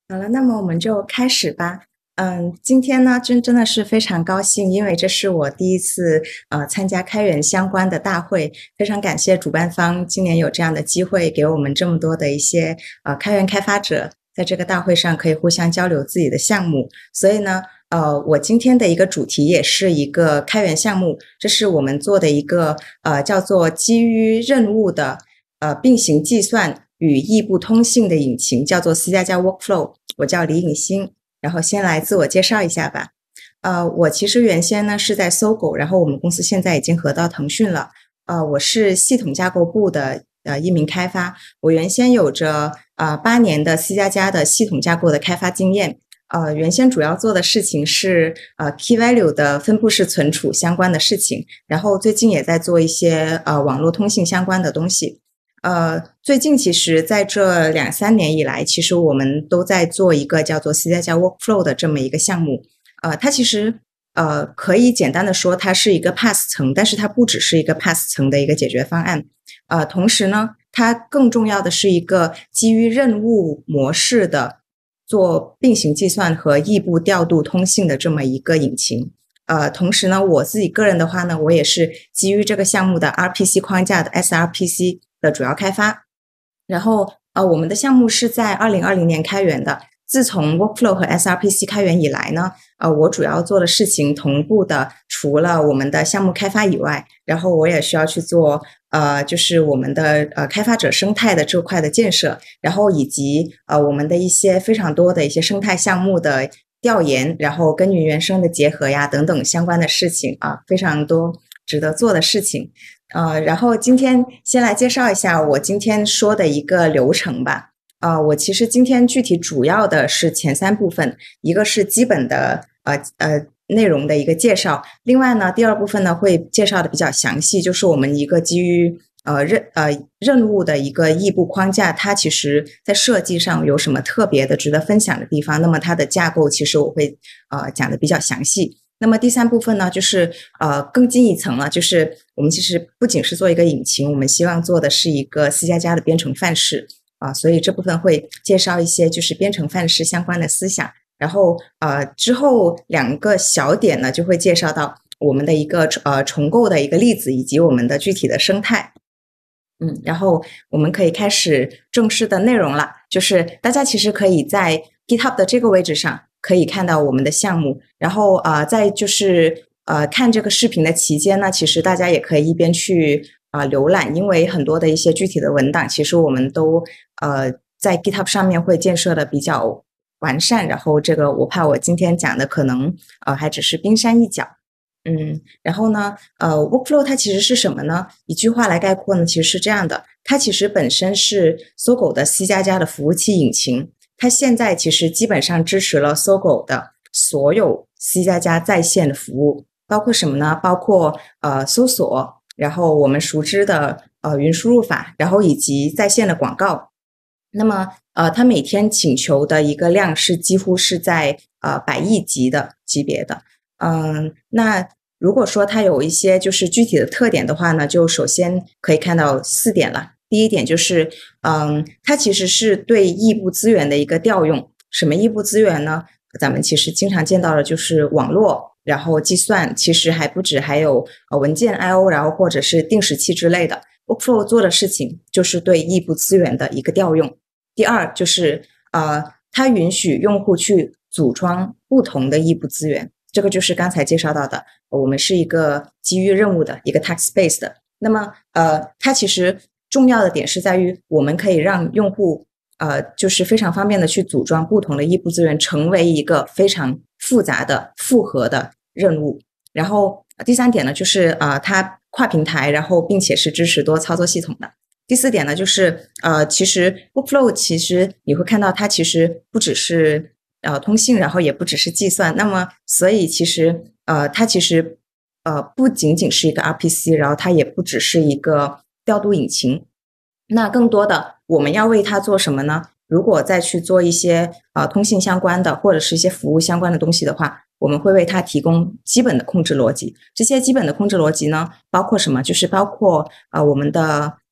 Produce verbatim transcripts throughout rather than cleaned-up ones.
好了，那么我们就开始吧。嗯，今天呢，真真的是非常高兴，因为这是我第一次呃参加开源相关的大会，非常感谢主办方今年有这样的机会，给我们这么多的一些呃开源开发者在这个大会上可以互相交流自己的项目。所以呢，呃，我今天的一个主题也是一个开源项目，这是我们做的一个呃叫做基于任务的呃并行计算与异步通信的引擎，叫做 C 加加 Workflow。我叫李颖欣，然后先来自我介绍一下吧。呃，我其实原先呢是在搜狗，然后我们公司现在已经合到腾讯了。呃，我是系统架构部的呃一名开发，我原先有着呃八年的 C 加加的系统架构的开发经验。呃，原先主要做的事情是呃 key value 的分布式存储相关的事情，然后最近也在做一些呃网络通信相关的东西。呃，最近其实在这两三年以来，其实我们都在做一个叫做 C 加加 Workflow 的这么一个项目。呃，它其实呃可以简单的说，它是一个 Pass 层，但是它不只是一个 Pass 层的一个解决方案。呃，同时呢，它更重要的是一个基于任务模式的做并行计算和异步调度通信的这么一个引擎。呃，同时呢，我自己个人的话呢，我也是基于这个项目的 R P C 框架的 S R P C 的主要开发。然后呃，我们的项目是在二零二零年开源的。自从 Workflow 和 S R P C 开源以来呢，呃，我主要做的事情同步的，除了我们的项目开发以外，然后我也需要去做呃，就是我们的呃开发者生态的这块的建设，然后以及呃我们的一些非常多的一些生态项目的调研，然后跟云原生的结合呀等等相关的事情啊，非常多值得做的事情。呃，然后今天先来介绍一下我今天说的一个流程吧。呃，我其实今天具体主要的是前三部分，一个是基本的呃呃内容的一个介绍，另外呢，第二部分呢会介绍的比较详细，就是我们一个基于呃任呃任务的一个异步框架，它其实在设计上有什么特别的值得分享的地方，那么它的架构其实我会呃讲的比较详细。那么第三部分呢，就是呃更进一层了，就是我们其实不仅是做一个引擎，我们希望做的是一个 C 加加的编程范式啊、呃，所以这部分会介绍一些就是编程范式相关的思想。然后呃之后两个小点呢，就会介绍到我们的一个呃重构的一个例子，以及我们的具体的生态。嗯，然后我们可以开始正式的内容了，就是大家其实可以在 GitHub 的这个位置上可以看到我们的项目，然后呃，在就是呃看这个视频的期间呢，其实大家也可以一边去啊、呃、浏览，因为很多的一些具体的文档，其实我们都呃在 GitHub 上面会建设的比较完善，然后这个我怕我今天讲的可能呃还只是冰山一角。嗯，然后呢，呃 ，Workflow 它其实是什么呢？一句话来概括呢，其实是这样的，它其实本身是搜狗的 C 加加的服务器引擎，它现在其实基本上支持了搜狗的所有 C 加加在线的服务，包括什么呢？包括呃搜索，然后我们熟知的呃云输入法，然后以及在线的广告。那么呃，它每天请求的一个量是几乎是在呃百亿级的级别的。嗯，那如果说它有一些就是具体的特点的话呢，就首先可以看到四点了。第一点就是，嗯，它其实是对异步资源的一个调用。什么异步资源呢？咱们其实经常见到的就是网络，然后计算，其实还不止，还有呃文件 I O， 然后或者是定时器之类的。Workflow 做的事情就是对异步资源的一个调用。第二就是，呃，它允许用户去组装不同的异步资源。这个就是刚才介绍到的，我们是一个基于任务的一个 task based 的。那么呃，它其实重要的点是在于，我们可以让用户呃，就是非常方便的去组装不同的异步资源，成为一个非常复杂的复合的任务。然后第三点呢，就是呃，它跨平台，然后并且是支持多操作系统的。第四点呢，就是呃，其实 Workflow 其实你会看到它其实不只是呃，通信，然后也不只是计算，那么所以其实呃，它其实呃不仅仅是一个 R P C， 然后它也不只是一个调度引擎。那更多的我们要为它做什么呢？如果再去做一些呃通信相关的或者是一些服务相关的东西的话，我们会为它提供基本的控制逻辑。这些基本的控制逻辑呢，包括什么？就是包括呃我们的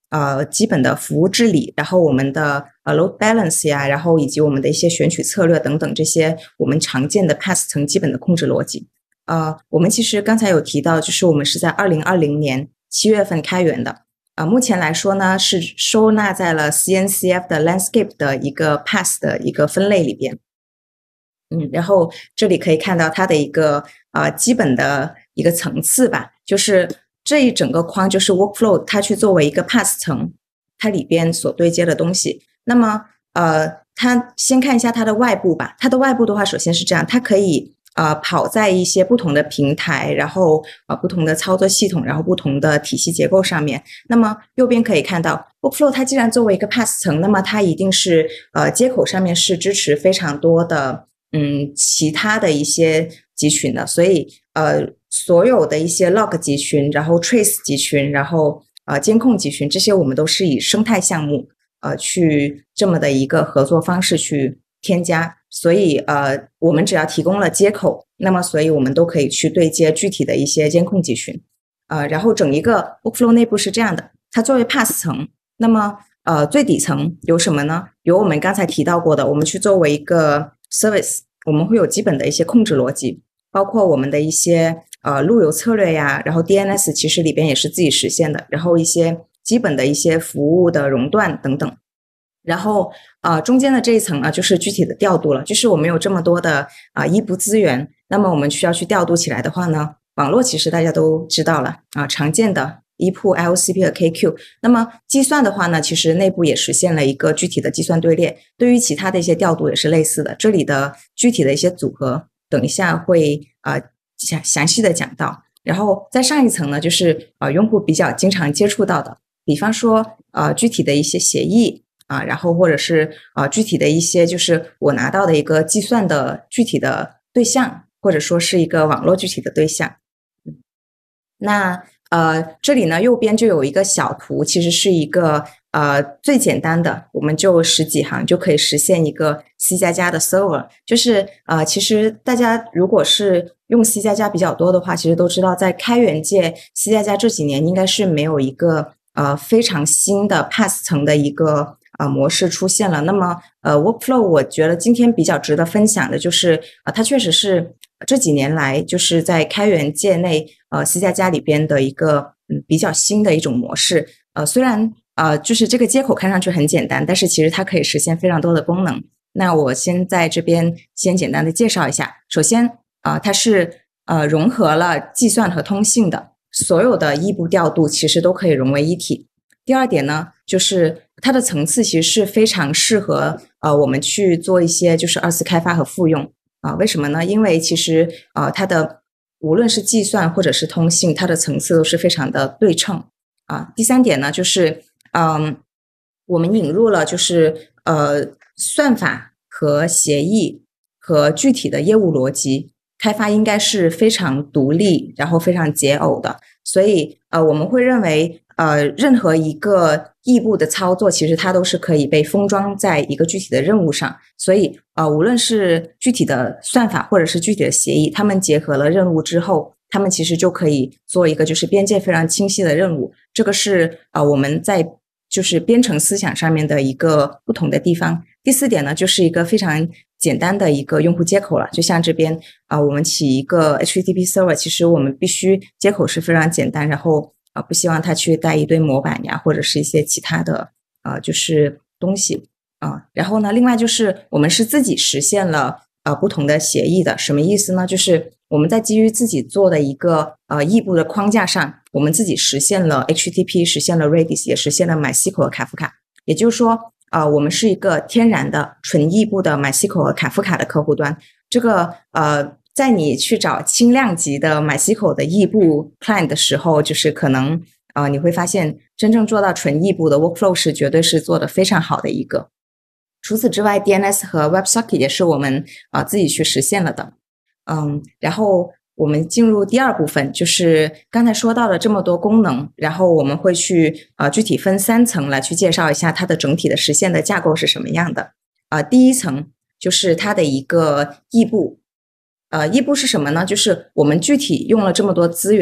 呃基本的服务治理，然后我们的呃 load balance 呀，然后以及我们的一些选取策略等等这些我们常见的 P A S 层基本的控制逻辑。呃，我们其实刚才有提到，就是我们是在二零二零年七月份开源的。呃，目前来说呢，是收纳在了 C N C F 的 Landscape 的一个 P A S 的一个分类里边。嗯，然后这里可以看到它的一个呃基本的一个层次吧，就是这一整个框就是 workflow 它去作为一个 P A S 层，它里边所对接的东西。那么呃，它先看一下它的外部吧，它的外部的话，首先是这样，它可以呃跑在一些不同的平台，然后呃不同的操作系统，然后不同的体系结构上面。那么右边可以看到 workflow 它既然作为一个 P A S 层，那么它一定是呃接口上面是支持非常多的嗯其他的一些集群的，所以呃所有的一些 log 集群，然后 trace 集群，然后呃监控集群，这些我们都是以生态项目呃去这么的一个合作方式去添加。所以呃我们只要提供了接口，那么所以我们都可以去对接具体的一些监控集群。呃然后整一个 workflow 内部是这样的，它作为 P A S 层，那么呃最底层有什么呢？有我们刚才提到过的，我们去作为一个 service， 我们会有基本的一些控制逻辑，包括我们的一些呃路由策略呀，然后 D N S 其实里边也是自己实现的，然后一些基本的一些服务的熔断等等。然后呃中间的这一层呢，就是具体的调度了，就是我们有这么多的啊、呃、异步资源，那么我们需要去调度起来的话呢，网络其实大家都知道了啊、呃，常见的依铺 I O C P 和 K Q。 那么计算的话呢，其实内部也实现了一个具体的计算队列，对于其他的一些调度也是类似的，这里的具体的一些组合等一下会呃详详细的讲到。然后在上一层呢，就是呃用户比较经常接触到的，比方说呃具体的一些协议啊，然后或者是呃具体的一些就是我拿到的一个计算的具体的对象，或者说是一个网络具体的对象。那呃这里呢右边就有一个小图，其实是一个呃最简单的，我们就十几行就可以实现一个 C 加加的 server。就是呃其实大家如果是用 C 加加比较多的话，其实都知道在开源界 C 加加这几年应该是没有一个呃非常新的 P A S 层的一个呃模式出现了。那么呃 workflow 我觉得今天比较值得分享的就是呃它确实是这几年来就是在开源界内呃 C 加加里边的一个嗯比较新的一种模式。呃虽然呃就是这个接口看上去很简单，但是其实它可以实现非常多的功能。那我先在这边先简单的介绍一下。首先呃它是呃融合了计算和通信的，所有的异步调度其实都可以融为一体。第二点呢，就是它的层次其实是非常适合呃我们去做一些就是二次开发和复用啊、呃。为什么呢？因为其实呃它的无论是计算或者是通信，它的层次都是非常的对称啊、呃。第三点呢，就是嗯我们引入了就是呃算法和协议和具体的业务逻辑开发应该是非常独立，然后非常解耦的。所以呃我们会认为呃任何一个异步的操作其实它都是可以被封装在一个具体的任务上。所以呃无论是具体的算法或者是具体的协议，它们结合了任务之后，它们其实就可以做一个就是边界非常清晰的任务。这个是呃我们在就是编程思想上面的一个不同的地方。第四点呢，就是一个非常简单的一个用户接口了，就像这边啊、呃，我们起一个 H T T P server， 其实我们必须接口是非常简单，然后啊、呃、不希望它去带一堆模板呀，或者是一些其他的呃就是东西啊、呃。然后呢，另外就是我们是自己实现了呃不同的协议的，什么意思呢？就是我们在基于自己做的一个呃异步的框架上，我们自己实现了 H T T P， 实现了 Redis， 也实现了 MySQL 和 Kafka。也就是说呃，我们是一个天然的纯异步的 MySQL 和 Kafka 的客户端。这个呃，在你去找轻量级的 MySQL 的异步 client 的时候，就是可能呃你会发现真正做到纯异步的 workflow 是绝对是做得非常好的一个。除此之外 D N S 和 WebSocket 也是我们呃自己去实现了的。嗯，然后我们进入第二部分，就是刚才说到了这么多功能，然后我们会去呃具体分三层来去介绍一下它的整体的实现的架构是什么样的。呃，第一层就是它的一个异步。呃，异步是什么呢？就是我们具体用了这么多资源，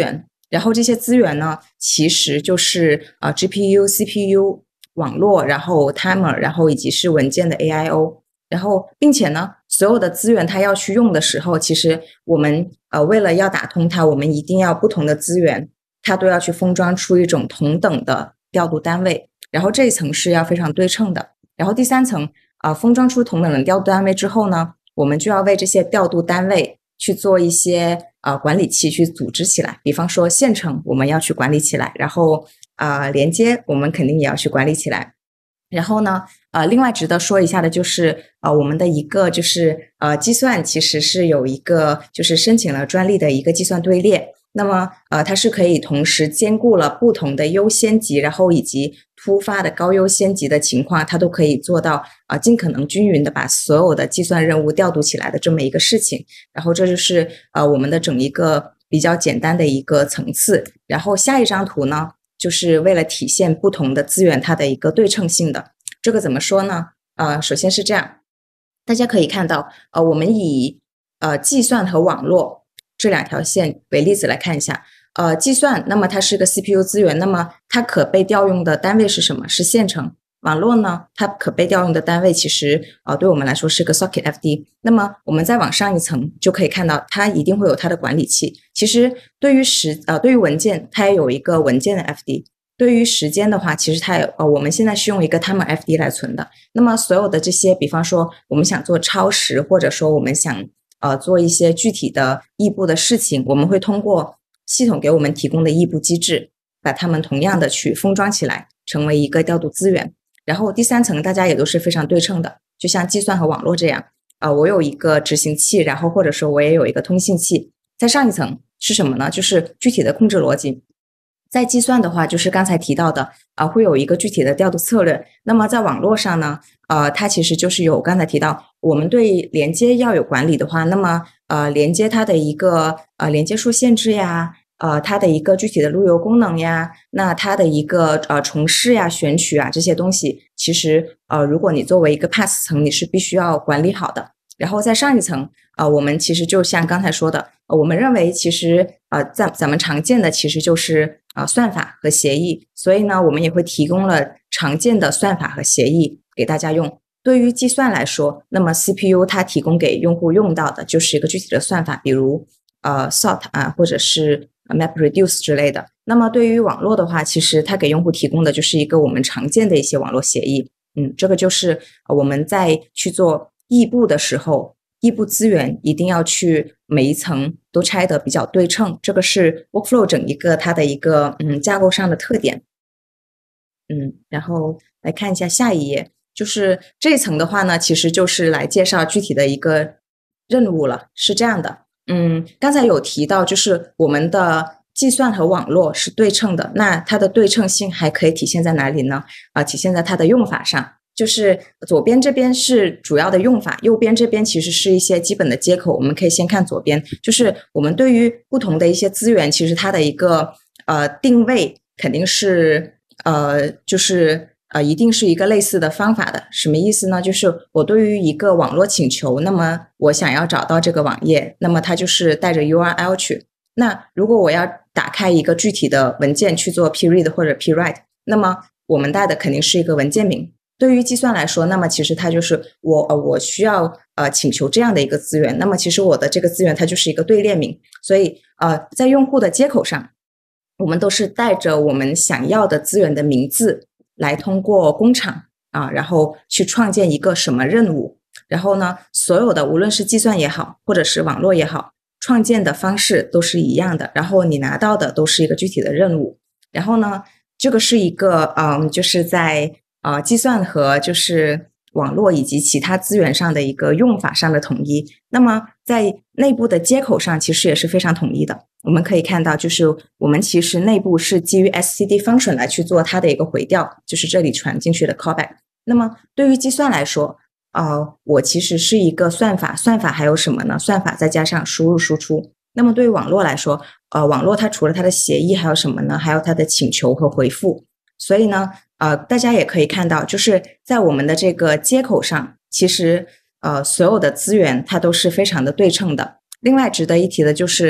然后这些资源呢，其实就是呃 G P U、C P U、网络，然后 timer， 然后以及是文件的 A I O， 然后并且呢，所有的资源它要去用的时候，其实我们呃为了要打通它，我们一定要不同的资源，它都要去封装出一种同等的调度单位，然后这一层是要非常对称的。然后第三层啊、呃，封装出同等的调度单位之后呢，我们就要为这些调度单位去做一些呃管理器去组织起来，比方说线程我们要去管理起来，然后呃连接我们肯定也要去管理起来。然后呢，呃，另外值得说一下的就是，呃，我们的一个就是呃计算其实是有一个就是申请了专利的一个计算队列，那么呃它是可以同时兼顾了不同的优先级，然后以及突发的高优先级的情况，它都可以做到呃尽可能均匀的把所有的计算任务调度起来的这么一个事情。然后这就是呃我们的整一个比较简单的一个层次。然后下一张图呢，就是为了体现不同的资源它的一个对称性的。这个怎么说呢？呃，首先是这样，大家可以看到，呃，我们以呃计算和网络这两条线为例子来看一下。呃，计算，那么它是个 C P U 资源，那么它可被调用的单位是什么？是线程。网络呢，它可被调用的单位其实呃对我们来说是个 socket F D。那么我们再往上一层就可以看到，它一定会有它的管理器。其实对于时呃对于文件，它也有一个文件的 F D。对于时间的话，其实它有呃我们现在是用一个 timer F D 来存的。那么所有的这些，比方说我们想做超时，或者说我们想呃做一些具体的异步的事情，我们会通过系统给我们提供的异步机制，把它们同样的去封装起来，成为一个调度资源。然后第三层大家也都是非常对称的，就像计算和网络这样，呃，我有一个执行器，然后或者说我也有一个通信器。再上一层是什么呢？就是具体的控制逻辑。在计算的话，就是刚才提到的啊、呃，会有一个具体的调度策略。那么在网络上呢，呃，它其实就是有刚才提到，我们对连接要有管理的话，那么呃，连接它的一个呃连接数限制呀，呃，它的一个具体的路由功能呀，那它的一个呃重试呀、选取啊这些东西，其实呃，如果你作为一个 pass 层，你是必须要管理好的。然后再上一层，呃，我们其实就像刚才说的，呃、我们认为其实呃，咱咱们常见的其实就是呃算法和协议，所以呢，我们也会提供了常见的算法和协议给大家用。对于计算来说，那么 C P U 它提供给用户用到的就是一个具体的算法，比如呃 sort 啊，或者是 MapReduce 之类的。那么对于网络的话，其实它给用户提供的就是一个我们常见的一些网络协议。嗯，这个就是我们在去做异步的时候，异步资源一定要去每一层都拆得比较对称，这个是 workflow 整一个它的一个嗯架构上的特点。嗯，然后来看一下下一页，就是这一层的话呢，其实就是来介绍具体的一个任务了。是这样的，嗯，刚才有提到，就是我们的计算和网络是对称的，那它的对称性还可以体现在哪里呢？啊、呃，体现在它的用法上。就是左边这边是主要的用法，右边这边其实是一些基本的接口。我们可以先看左边，就是我们对于不同的一些资源，其实它的一个呃定位肯定是呃就是呃一定是一个类似的方法的。什么意思呢？就是我对于一个网络请求，那么我想要找到这个网页，那么它就是带着 U R L 去。那如果我要打开一个具体的文件去做 P read 或者 P write， 那么我们带的肯定是一个文件名。对于计算来说，那么其实它就是我呃我需要呃请求这样的一个资源，那么其实我的这个资源它就是一个队列名，所以呃在用户的接口上，我们都是带着我们想要的资源的名字来通过工厂啊，然后去创建一个什么任务，然后呢，所有的无论是计算也好，或者是网络也好，创建的方式都是一样的，然后你拿到的都是一个具体的任务，然后呢，这个是一个嗯就是在呃，计算和就是网络以及其他资源上的一个用法上的统一。那么在内部的接口上其实也是非常统一的。我们可以看到，就是我们其实内部是基于 S C D function 来去做它的一个回调，就是这里传进去的 callback。那么对于计算来说，呃，我其实是一个算法，算法还有什么呢？算法再加上输入输出。那么对于网络来说，呃，网络它除了它的协议还有什么呢？还有它的请求和回复。所以呢，呃，大家也可以看到，就是在我们的这个接口上，其实呃所有的资源它都是非常的对称的。另外值得一提的就是，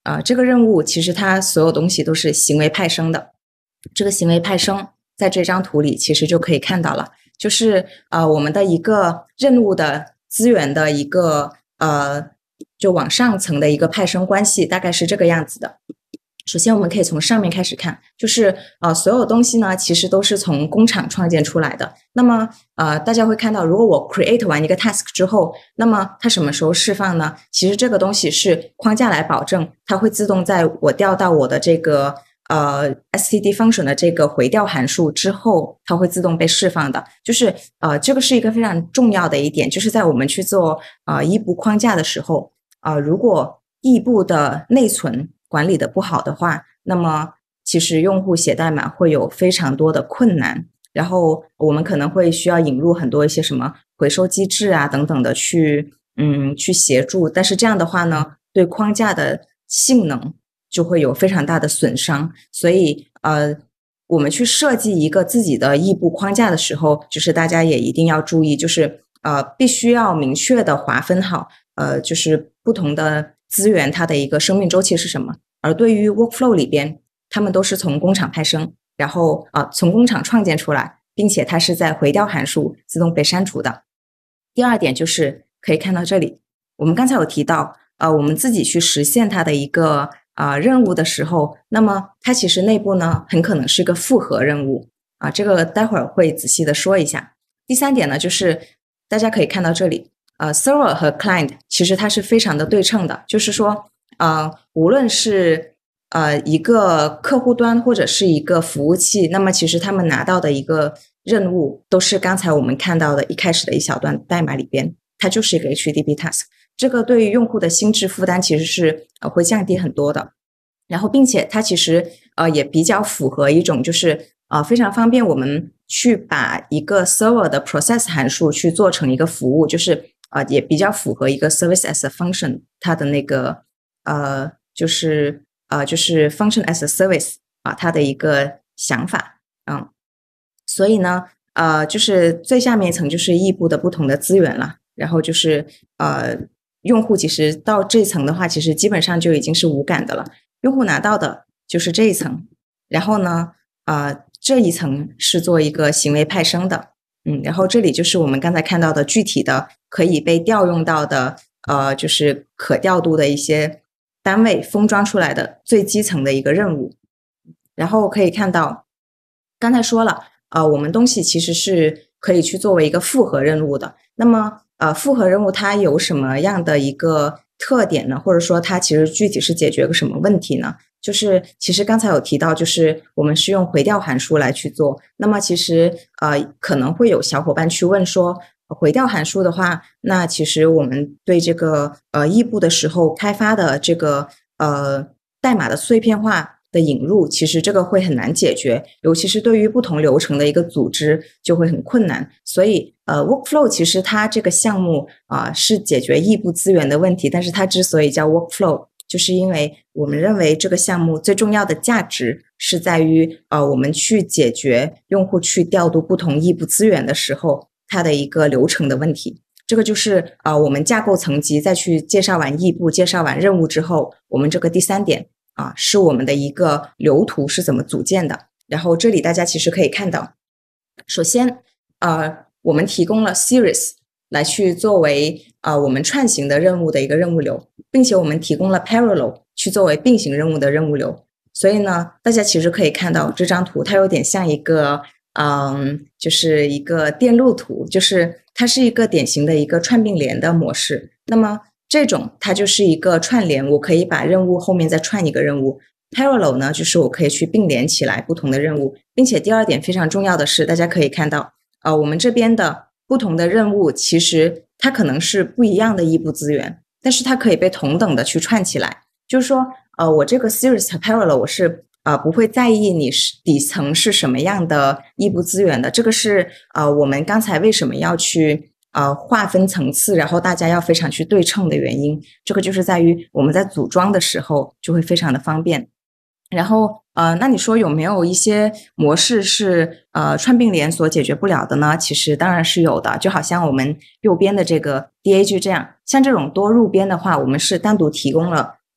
啊、呃，这个任务其实它所有东西都是行为派生的。这个行为派生在这张图里其实就可以看到了，就是呃我们的一个任务的资源的一个呃就往上层的一个派生关系，大概是这个样子的。首先我们可以从上面开始看，就是呃所有东西呢其实都是从工厂创建出来的。那么呃大家会看到，如果我 create 完一个 task 之后，那么它什么时候释放呢？其实这个东西是框架来保证它会自动在我调到我的这个呃 std function 的这个回调函数之后，它会自动被释放的。就是呃这个是一个非常重要的一点，就是在我们去做呃异步框架的时候，呃如果异步的内存管理的不好的话，那么其实用户写代码会有非常多的困难，然后我们可能会需要引入很多一些什么回收机制啊等等的去嗯去协助，但是这样的话呢，对框架的性能就会有非常大的损伤。所以呃我们去设计一个自己的异步框架的时候，就是大家也一定要注意，就是呃必须要明确的划分好呃就是不同的资源它的一个生命周期是什么。而对于 workflow 里边，他们都是从工厂派生，然后啊、呃、从工厂创建出来，并且它是在回调函数自动被删除的。第二点就是可以看到这里，我们刚才有提到呃我们自己去实现它的一个啊、呃、任务的时候，那么它其实内部呢很可能是一个复合任务啊、呃、这个待会儿会仔细的说一下。第三点呢，就是大家可以看到这里呃 server 和 client 其实它是非常的对称的，就是说呃无论是呃一个客户端或者是一个服务器，那么其实他们拿到的一个任务都是刚才我们看到的一开始的一小段代码里边，它就是一个 H T T P task。 这个对于用户的心智负担其实是呃会降低很多的，然后并且它其实呃也比较符合一种就是呃非常方便我们去把一个 server 的 process 函数去做成一个服务，就是呃也比较符合一个 service as a function 它的那个呃就是呃就是 function as a service 啊、呃、它的一个想法。嗯，所以呢呃就是最下面一层就是异步的不同的资源了，然后就是呃用户其实到这层的话其实基本上就已经是无感的了，用户拿到的就是这一层，然后呢呃这一层是做一个行为派生的。嗯，然后这里就是我们刚才看到的具体的可以被调用到的呃就是可调度的一些单位封装出来的最基层的一个任务。然后可以看到刚才说了呃我们东西其实是可以去作为一个复合任务的，那么呃复合任务它有什么样的一个特点呢？或者说它其实具体是解决个什么问题呢？就是其实刚才有提到，就是我们是用回调函数来去做，那么其实呃可能会有小伙伴去问说，回调函数的话，那其实我们对这个呃异步的时候开发的这个呃代码的碎片化的引入，其实这个会很难解决，尤其是对于不同流程的一个组织就会很困难。所以呃 workflow 其实它这个项目啊、呃、是解决异步资源的问题，但是它之所以叫 workflow， 就是因为我们认为这个项目最重要的价值是在于呃我们去解决用户去调度不同异步资源的时候它的一个流程的问题。这个就是呃我们架构层级再去介绍完异步介绍完任务之后，我们这个第三点啊，是我们的一个流图是怎么组建的。然后这里大家其实可以看到，首先呃我们提供了 series 来去作为呃我们串行的任务的一个任务流，并且我们提供了 parallel 去作为并行任务的任务流。所以呢大家其实可以看到这张图它有点像一个嗯就是一个电路图，就是它是一个典型的一个串并联的模式。那么这种它就是一个串联，我可以把任务后面再串一个任务。 parallel 呢就是我可以去并联起来不同的任务，并且第二点非常重要的是，大家可以看到呃，我们这边的不同的任务其实它可能是不一样的异步资源，但是它可以被同等的去串起来。就是说呃，我这个 series 和 parallel 我是呃不会在意你是底层是什么样的异步资源的，这个是呃我们刚才为什么要去呃，划分层次，然后大家要非常去对称的原因，这个就是在于我们在组装的时候就会非常的方便。然后呃，那你说有没有一些模式是呃串并联所解决不了的呢？其实当然是有的，就好像我们右边的这个 D A G 这样，像这种多入编的话，我们是单独提供了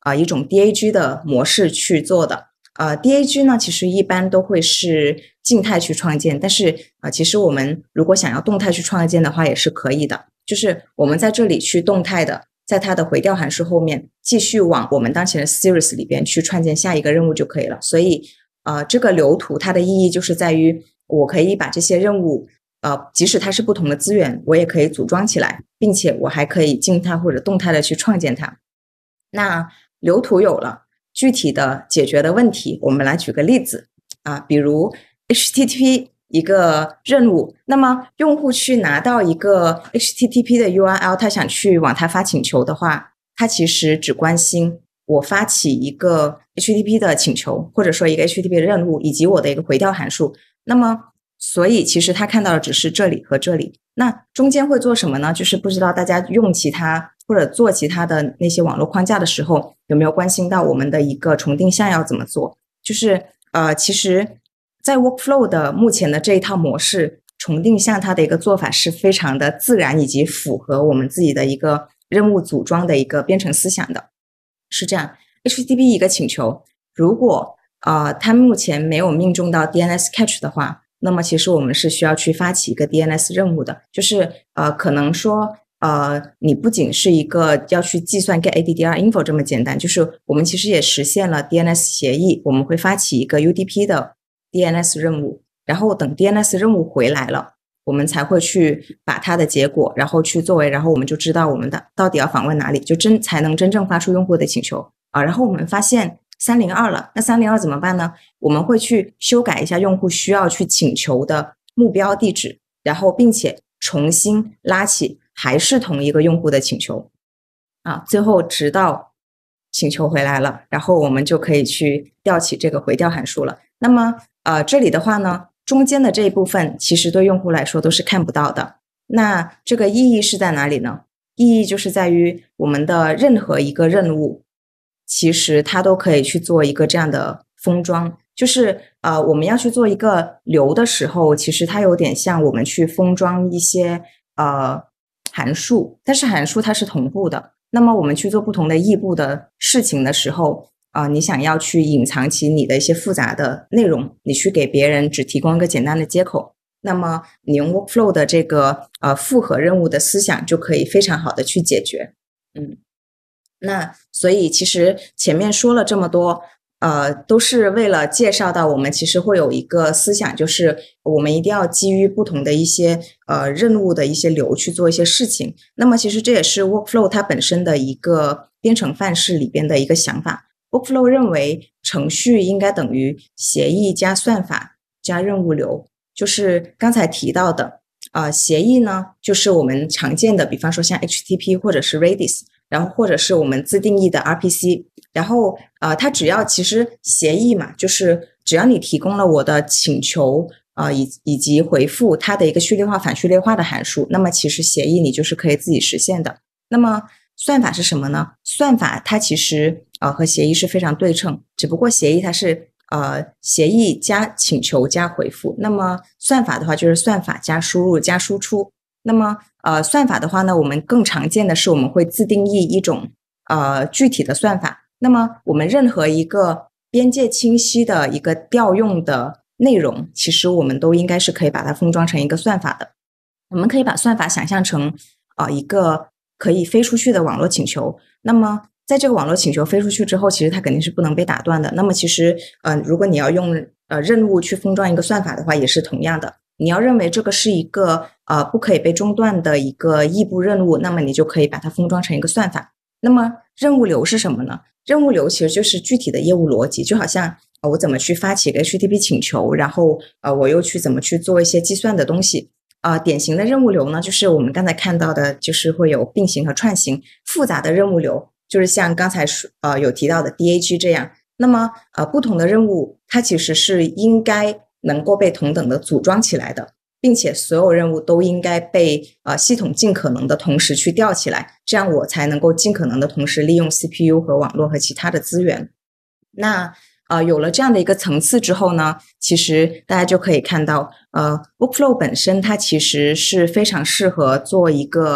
呃一种 D A G 的模式去做的。呃 D A G 呢其实一般都会是静态去创建，但是呃其实我们如果想要动态去创建的话也是可以的，就是我们在这里去动态的在它的回调函数后面继续往我们当前的 series 里边去创建下一个任务就可以了。所以呃这个流图它的意义就是在于我可以把这些任务呃，即使它是不同的资源，我也可以组装起来，并且我还可以静态或者动态的去创建它。那流图有了，具体的解决的问题，我们来举个例子啊，比如 H T T P 一个任务，那么用户去拿到一个 H T T P 的 U R L， 他想去往它发请求的话，他其实只关心我发起一个 H T T P 的请求，或者说一个 H T T P 的任务，以及我的一个回调函数。那么所以其实他看到的只是这里和这里，那中间会做什么呢？就是不知道大家用其他或者做其他的那些网络框架的时候，有没有关心到我们的一个重定向要怎么做。就是呃，其实在 workflow 的目前的这一套模式，重定向它的一个做法是非常的自然以及符合我们自己的一个任务组装的一个编程思想的。是这样， H T T P 一个请求，如果呃它目前没有命中到 D N S catch 的话，那么其实我们是需要去发起一个 D N S 任务的，就是呃可能说呃你不仅是一个要去计算 get A D D R info 这么简单，就是我们其实也实现了 D N S 协议，我们会发起一个 U D P 的 D N S 任务，然后等 D N S 任务回来了，我们才会去把它的结果然后去作为，然后我们就知道我们的到底要访问哪里，就真才能真正发出用户的请求啊。然后我们发现三零二了，那三零二怎么办呢？我们会去修改一下用户需要去请求的目标地址，然后并且重新拉起还是同一个用户的请求啊，最后直到请求回来了，然后我们就可以去调起这个回调函数了。那么呃，这里的话呢，中间的这一部分其实对用户来说都是看不到的。那这个意义是在哪里呢？意义就是在于我们的任何一个任务其实它都可以去做一个这样的封装，就是呃，我们要去做一个流的时候，其实它有点像我们去封装一些呃函数，但是函数它是同步的。那么我们去做不同的异步的事情的时候，呃，你想要去隐藏起你的一些复杂的内容，你去给别人只提供一个简单的接口，那么你用 workflow 的这个呃复合任务的思想就可以非常好的去解决。嗯。那所以其实前面说了这么多呃，都是为了介绍到我们其实会有一个思想，就是我们一定要基于不同的一些呃任务的一些流去做一些事情。那么其实这也是 workflow 它本身的一个编程范式里边的一个想法。workflow 认为程序应该等于协议加算法加任务流，就是刚才提到的呃，协议呢就是我们常见的，比方说像 H T T P 或者是 Redis，然后或者是我们自定义的 R P C， 然后呃，它只要其实协议嘛，就是只要你提供了我的请求呃以以及回复它的一个序列化反序列化的函数，那么其实协议你就是可以自己实现的。那么算法是什么呢？算法它其实呃和协议是非常对称，只不过协议它是呃协议加请求加回复，那么算法的话就是算法加输入加输出。那么呃，算法的话呢，我们更常见的是我们会自定义一种呃具体的算法。那么我们任何一个边界清晰的一个调用的内容，其实我们都应该是可以把它封装成一个算法的。我们可以把算法想象成呃一个可以飞出去的网络请求。那么在这个网络请求飞出去之后，其实它肯定是不能被打断的。那么其实呃，如果你要用呃任务去封装一个算法的话，也是同样的。你要认为这个是一个呃不可以被中断的一个异步任务，那么你就可以把它封装成一个算法。那么任务流是什么呢？任务流其实就是具体的业务逻辑，就好像、呃、我怎么去发起一个 H T T P 请求，然后呃我又去怎么去做一些计算的东西。呃典型的任务流呢，就是我们刚才看到的，就是会有并行和串行。复杂的任务流就是像刚才呃有提到的 D A G 这样。那么呃不同的任务它其实是应该能够被同等的组装起来的，并且所有任务都应该被呃系统尽可能的同时去调起来，这样我才能够尽可能的同时利用 C P U 和网络和其他的资源。那呃有了这样的一个层次之后呢，其实大家就可以看到呃 workflow 本身它其实是非常适合做一个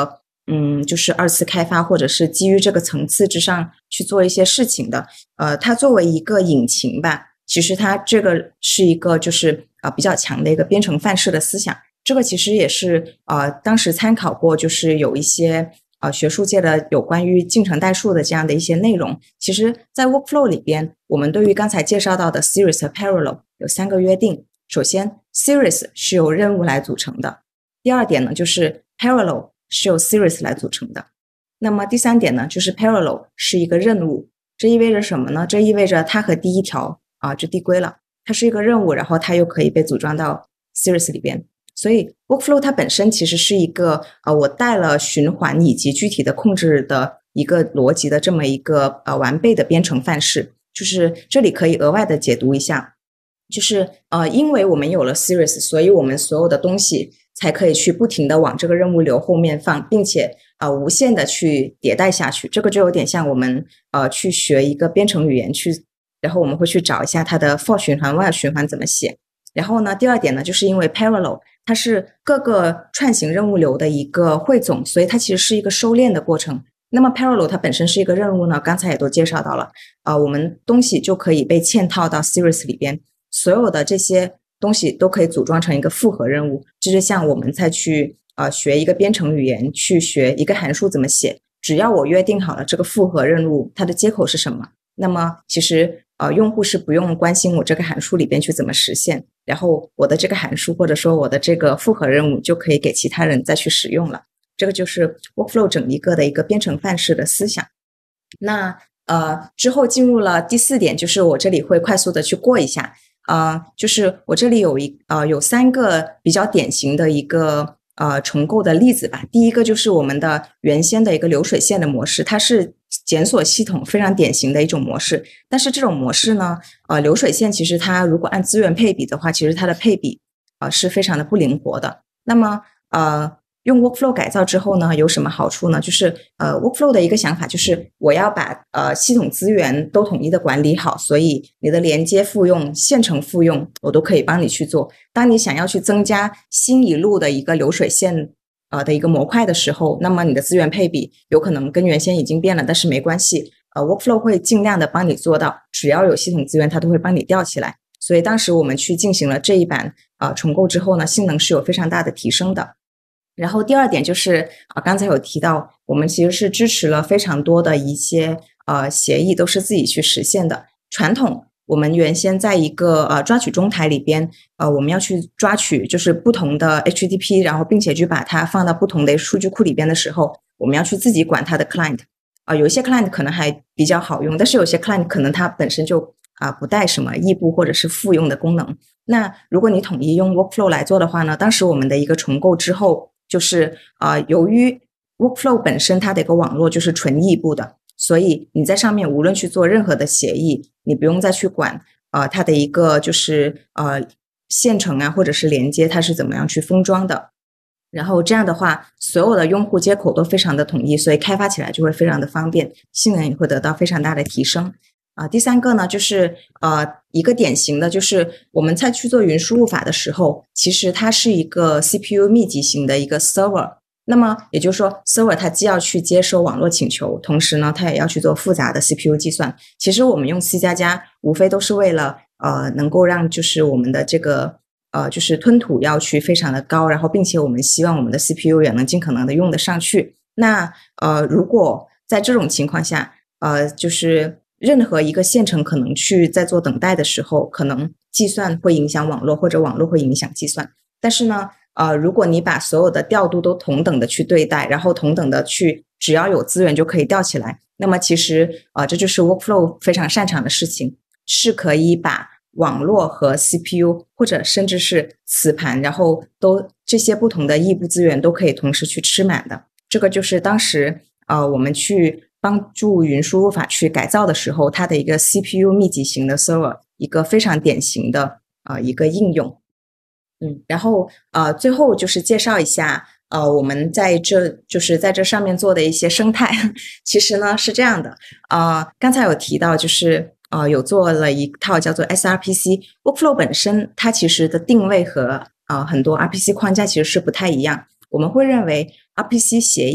嗯，就是二次开发或者是基于这个层次之上去做一些事情的。呃，它作为一个引擎吧，其实它这个是一个就是呃比较强的一个编程范式的思想。这个其实也是呃当时参考过，就是有一些呃学术界的有关于进程代数的这样的一些内容。其实在 workflow 里边，我们对于刚才介绍到的 series 和 parallel 有三个约定。首先 series 是由任务来组成的，第二点呢就是 parallel 是由 series 来组成的，那么第三点呢就是 parallel 是一个任务。这意味着什么呢？这意味着它和第一条啊就递归了，它是一个任务，然后它又可以被组装到 series 里边。所以 workflow 它本身其实是一个呃我带了循环以及具体的控制的一个逻辑的这么一个呃完备的编程范式。就是这里可以额外的解读一下，就是呃因为我们有了 series， 所以我们所有的东西才可以去不停的往这个任务流后面放，并且呃无限的去迭代下去。这个就有点像我们呃去学一个编程语言去，然后我们会去找一下它的 for 循环 while 循环怎么写。然后呢，第二点呢，就是因为 parallel 它是各个串行任务流的一个汇总，所以它其实是一个收敛的过程。那么 parallel 它本身是一个任务呢，刚才也都介绍到了，呃，我们东西就可以被嵌套到 series 里边，所有的这些东西都可以组装成一个复合任务。这就像我们再去呃学一个编程语言，去学一个函数怎么写，只要我约定好了这个复合任务它的接口是什么，那么其实呃用户是不用关心我这个函数里边去怎么实现，然后我的这个函数或者说我的这个复合任务就可以给其他人再去使用了。这个就是 workflow 整一个的一个编程范式的思想。那呃之后进入了第四点，就是我这里会快速的去过一下，呃就是我这里有一呃有三个比较典型的一个呃重构的例子吧。第一个就是我们的原先的一个流水线的模式，它是检索系统非常典型的一种模式。但是这种模式呢，呃流水线其实它如果按资源配比的话，其实它的配比呃是非常的不灵活的。那么呃用 workflow 改造之后呢，有什么好处呢？就是呃 workflow 的一个想法就是我要把呃系统资源都统一的管理好，所以你的连接复用、线程复用我都可以帮你去做。当你想要去增加新一路的一个流水线呃的一个模块的时候，那么你的资源配比有可能跟原先已经变了，但是没关系，呃 workflow 会尽量的帮你做到，只要有系统资源它都会帮你调起来。所以当时我们去进行了这一版呃重构之后呢，性能是有非常大的提升的。然后第二点就是啊、呃，刚才有提到，我们其实是支持了非常多的一些呃协议，都是自己去实现的。传统我们原先在一个呃抓取中台里边，呃我们要去抓取就是不同的 H T T P， 然后并且去把它放到不同的数据库里边的时候，我们要去自己管它的 client。啊、呃，有一些 client 可能还比较好用，但是有些 client 可能它本身就啊、呃、不带什么异步或者是复用的功能。那如果你统一用 workflow 来做的话呢，当时我们的一个重构之后，就是呃，由于 workflow 本身它的一个网络就是纯异步的，所以你在上面无论去做任何的协议，你不用再去管呃它的一个就是呃线程啊或者是连接它是怎么样去封装的。然后这样的话，所有的用户接口都非常的统一，所以开发起来就会非常的方便，性能也会得到非常大的提升。啊、呃，第三个呢，就是呃一个典型的，就是我们在去做云输入法的时候，其实它是一个 C P U 密集型的一个 server。那么也就是说 ，server 它既要去接收网络请求，同时呢，它也要去做复杂的 C P U 计算。其实我们用 C 加加，无非都是为了呃能够让就是我们的这个呃就是吞吐要去非常的高，然后并且我们希望我们的 C P U 也能尽可能的用得上去。那呃如果在这种情况下，呃就是任何一个线程可能去在做等待的时候，可能计算会影响网络，或者网络会影响计算。但是呢，呃，如果你把所有的调度都同等的去对待，然后同等的去，只要有资源就可以调起来，那么其实呃，这就是 workflow 非常擅长的事情，是可以把网络和 C P U 或者甚至是磁盘，然后都这些不同的异步资源都可以同时去吃满的。这个就是当时呃我们去帮助云输入法去改造的时候，它的一个 C P U 密集型的 server， 一个非常典型的呃一个应用。嗯，然后呃最后就是介绍一下呃我们在这就是在这上面做的一些生态。其实呢是这样的，呃刚才有提到就是呃有做了一套叫做 S R P C workflow， 本身它其实的定位和呃很多 R P C 框架其实是不太一样。我们会认为 R P C 协议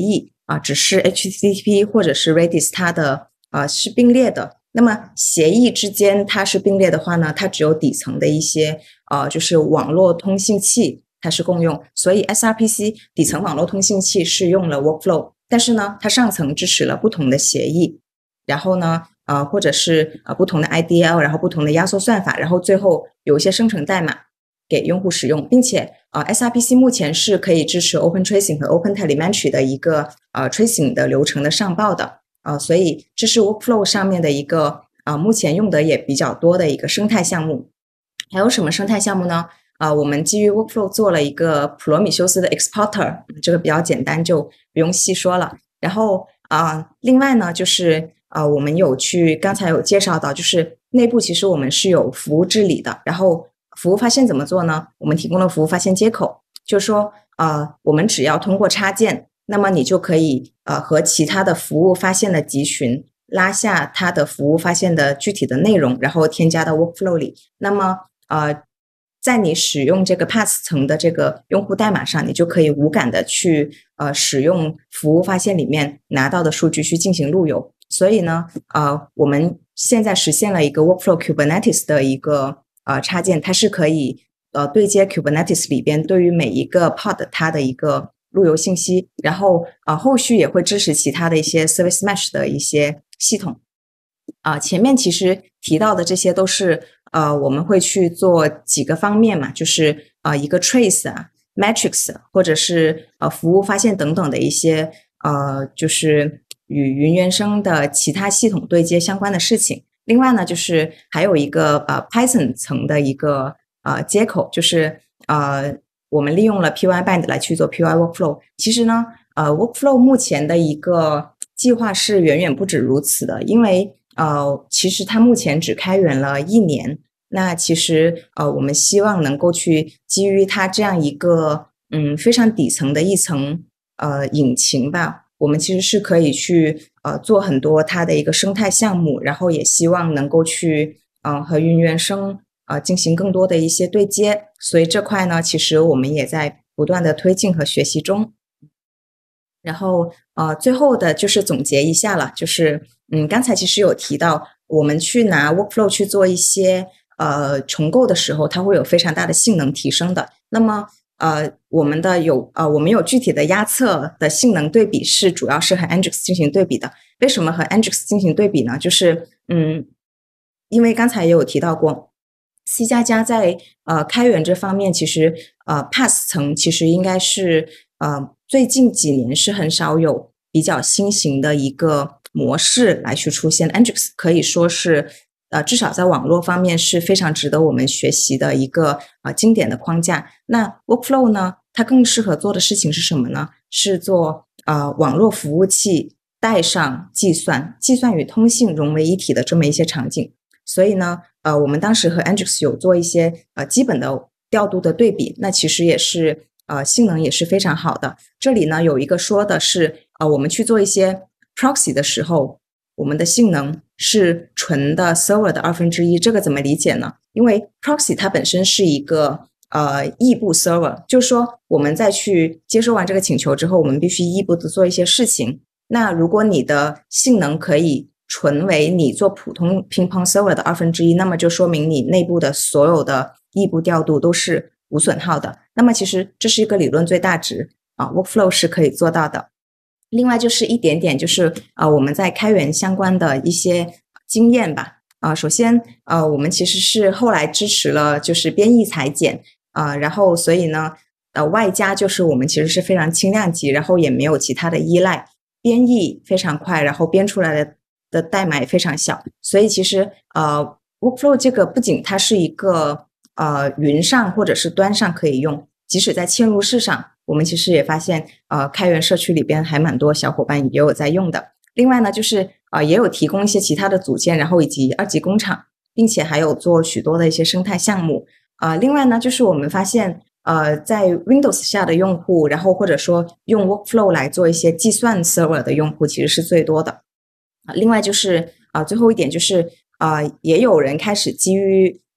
啊、呃，只是 H T T P 或者是 Redis 它的呃是并列的。那么协议之间它是并列的话呢，它只有底层的一些呃就是网络通信器它是共用，所以 S R P C 底层网络通信器是用了 workflow， 但是呢它上层支持了不同的协议，然后呢呃或者是呃不同的 I D L， 然后不同的压缩算法，然后最后有一些生成代码给用户使用，并且呃 S R P C 目前是可以支持 Open Tracing 和 Open Telemetry 的一个呃 Tracing 的流程的上报的，呃所以这是 Workflow 上面的一个呃目前用的也比较多的一个生态项目。还有什么生态项目呢？呃我们基于 Workflow 做了一个普罗米修斯的 Exporter， 这个比较简单就不用细说了。然后呃另外呢就是呃我们有去刚才有介绍到，就是内部其实我们是有服务治理的，然后服务发现怎么做呢？我们提供了服务发现接口，就是说呃我们只要通过插件，那么你就可以呃和其他的服务发现的集群拉下它的服务发现的具体的内容，然后添加到 workflow 里。那么呃在你使用这个 pass 层的这个用户代码上，你就可以无感的去呃使用服务发现里面拿到的数据去进行路由。所以呢呃我们现在实现了一个 workflow Kubernetes 的一个呃插件，它是可以呃对接 Kubernetes 里边对于每一个 pod 它的一个路由信息，然后呃后续也会支持其他的一些 service mesh 的一些系统。啊、呃，前面其实提到的这些都是呃我们会去做几个方面嘛，就是呃一个 trace 啊 metrics 或者是呃服务发现等等的一些呃就是与云原生的其他系统对接相关的事情。另外呢就是还有一个呃 Python 层的一个呃接口，就是呃我们利用了 Pybind 来去做 Py workflow。其实呢呃 workflow 目前的一个计划是远远不止如此的，因为呃其实它目前只开源了一年，那其实呃我们希望能够去基于它这样一个嗯非常底层的一层呃引擎吧，我们其实是可以去呃做很多它的一个生态项目，然后也希望能够去呃和云原生呃进行更多的一些对接，所以这块呢其实我们也在不断的推进和学习中。然后呃最后的就是总结一下了，就是嗯刚才其实有提到我们去拿 workflow 去做一些呃重构的时候，它会有非常大的性能提升的。那么呃我们的有呃我们有具体的压测的性能对比，是主要是和 Nginx 进行对比的。为什么和 Nginx 进行对比呢？就是嗯因为刚才也有提到过 C 加加在呃开源这方面，其实呃 pass 层其实应该是呃最近几年是很少有比较新型的一个模式来去出现。 Nginx 可以说是呃至少在网络方面是非常值得我们学习的一个呃经典的框架。那 workflow 呢，它更适合做的事情是什么呢？是做呃网络服务器带上计算，计算与通信融为一体的这么一些场景。所以呢呃我们当时和 Nginx 有做一些呃基本的调度的对比，那其实也是呃性能也是非常好的。这里呢有一个说的是呃我们去做一些 proxy 的时候，我们的性能是纯的 server 的二分之一。这个怎么理解呢？因为 proxy 它本身是一个呃异步 server， 就是说我们在去接收完这个请求之后，我们必须异步的做一些事情。那如果你的性能可以纯为你做普通乒乓 server 的二分之一，那么就说明你内部的所有的异步调度都是无损耗的。那么其实这是一个理论最大值啊 ，workflow 是可以做到的。另外就是一点点就是呃我们在开源相关的一些经验吧。啊、呃，首先呃我们其实是后来支持了就是编译裁剪啊、呃，然后所以呢呃外加就是我们其实是非常轻量级，然后也没有其他的依赖，编译非常快，然后编出来的的代码也非常小。所以其实呃 workflow 这个不仅它是一个呃云上或者是端上可以用，即使在嵌入式上，我们其实也发现呃开源社区里边还蛮多小伙伴也有在用的。另外呢就是呃也有提供一些其他的组件，然后以及二级工厂，并且还有做许多的一些生态项目。呃另外呢就是我们发现呃在 Windows 下的用户，然后或者说用 workflow 来做一些计算 server 的用户其实是最多的。另外就是呃最后一点就是呃也有人开始基于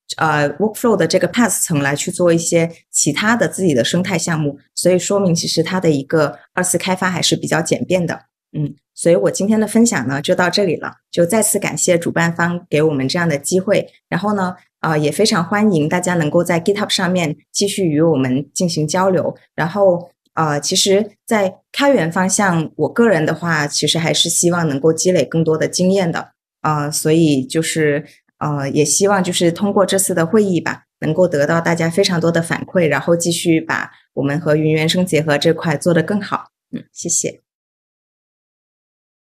呃 workflow 的这个 path 层来去做一些其他的自己的生态项目，所以说明其实它的一个二次开发还是比较简便的。嗯，所以我今天的分享呢就到这里了，就再次感谢主办方给我们这样的机会，然后呢呃，也非常欢迎大家能够在 GitHub 上面继续与我们进行交流，然后呃，其实在开源方向，我个人的话其实还是希望能够积累更多的经验的，呃，所以就是呃，也希望就是通过这次的会议吧，能够得到大家非常多的反馈，然后继续把我们和云原生结合这块做得更好。嗯，谢谢。